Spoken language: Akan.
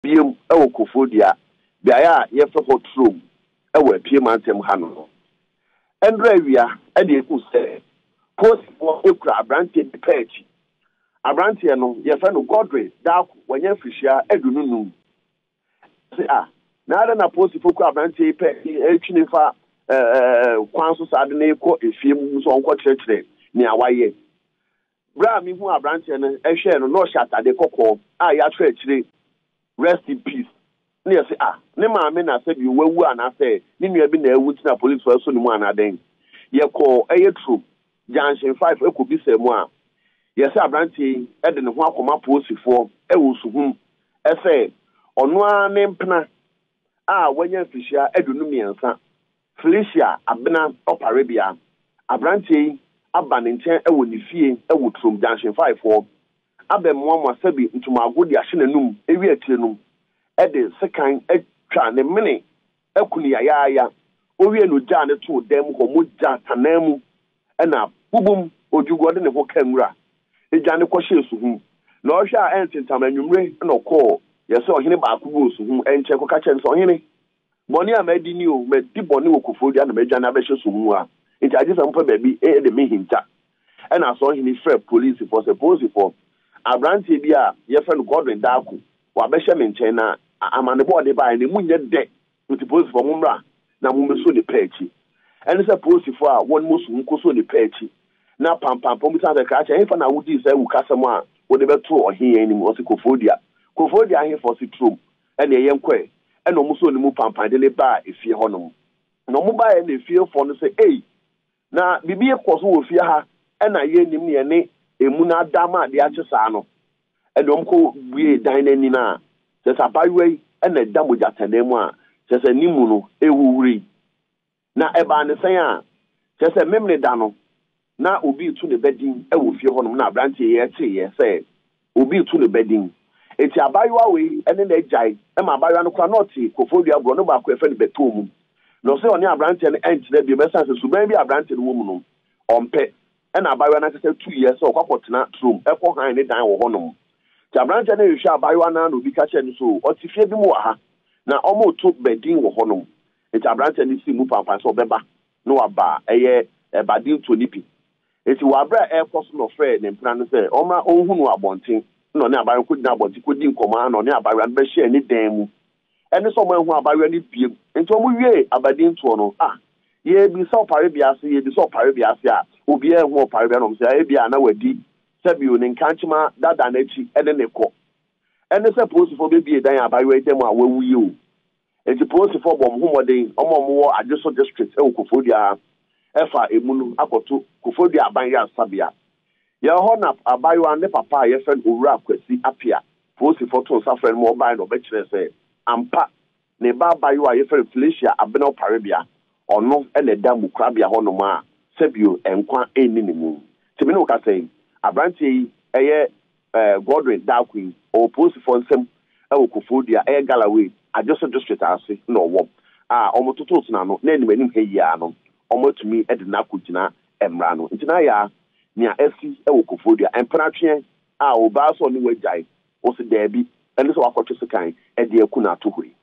biem ewo Koforidua bia ye fe ho Trom ewo apie mantem ha no endra wia e de eku se post for ekura abrante de page abrante no ye fe no Godre da wanya fishia edununum se na ada na post for ekura abrante page etwini fa kwan so sade na ekọ efie mu so onko kire ni awaye bra mi hu abrante no ehwe no shatade kokọ ya twa kire rest in peace ne say ne maame na say bi wawu ana say ne nua bi na ewu tina police for so ni mu ana den ye ko Trom junction 5 ekobi semu ye say abrante e de ne ho akoma posifo wo suhum e say ono a ne mpena wanya fishia edunu miensa Felicia abena oparabia abrante aba ne nten wo ne fie wo Trom junction 5 for abemmo asabi ntumagodi ahye nanum ewi atirenum ede sekan atwa ne mene akuni ya owie no gya ne to dem ho mu gya tanamu na bubum ojugode ne ho kanwura egya ne kwhye suhu na ohwe a entintam anwumre na okọ yese ohene baako bu suhu enche ko ka che nso ohene boni amadi ni o medi boni wo Koforidua na medwa na behye suhu nti agisa mpa baabi de me hinta na so ohene frɛ police for suppose for abrante bi ye fe no Godwin Daku wa behye me nchen na amane board ba ne munye de nti police for mumra na mumeso de pechi ene se police for won musu nkoso de pechi na pam mu ta ka cha hefa na wudi se wu kasam wo de beto ohian ni mo se Koforidua ahe for si Trom ene ye nkwe ene muso ni mu pam de le ba efie honom no mu ba e na efie for no se na bibi ekoso wo fie ha ena ye nim ne ne emu na dama de achesa no edom ko bue dan nani na se sabaywe ena damo jatanemu se se nimu no ewuwuri na eba ne sen se se memne da no na obi tu ne bedin ewo fie honom na abrante ye tie se obi tu ne bedin eti abaywa we ene na ejai e ma abaywa no kwa not Koforidua bro no ba ko efe ne betomu no se oni abrante ne entine bi mesa se suban bi abrante no wo mu no ompe ena abaywa na kase 2 years o kwakotena Trom ekọ han ne dan wo honom ti abrante na yehwa abaywa na no bi ka che ni so o ti fie bi mu ha na omo to bedin wo honom eti abrante ni si mu pampa so beba no aba eye badin to nipi eti wa bra ekoso no frɛ ne mpra no sɛ ɔma onhunu abonten no ne abaywa ko dina abonten ko di nkoma no ne abaywa no be hye ni dan mu ene so mo ehu abaywa ni biem enti omo wie abadin to no ye bi so Koforidua ase ye bi so Koforidua ase obi ehu Koforidua no sɛ e bia na wadi sabio ne nkanchima dada na chi ene ne kɔ ene sɛ posifo be bie dan abaywa dem a wawuye o enti posifo bom homoden omo Adeso district e Koforidua efa emunu akoto Koforidua aban ya sabia ya ho na abaywa ne papa ye friend owura akwasi apia posifo to safren mo ban no be kire sɛ ampa ne ba abaywa ye friend Felicia abena Koforidua ono ene da mukrabia ho no ma sabio enkwa eni ne mu timi no ka sɛ abrante yi eye Godwin Daku o posifo nsem e Koforidua Galloway Adeso district ase no wo omototo tuna no na enim heyia no omotumi de na kugina emra no ntina ya nia asi e Koforidua empratwe oba so ni wajai o se dabi ene so wakotwe sekan e de akuna tohuri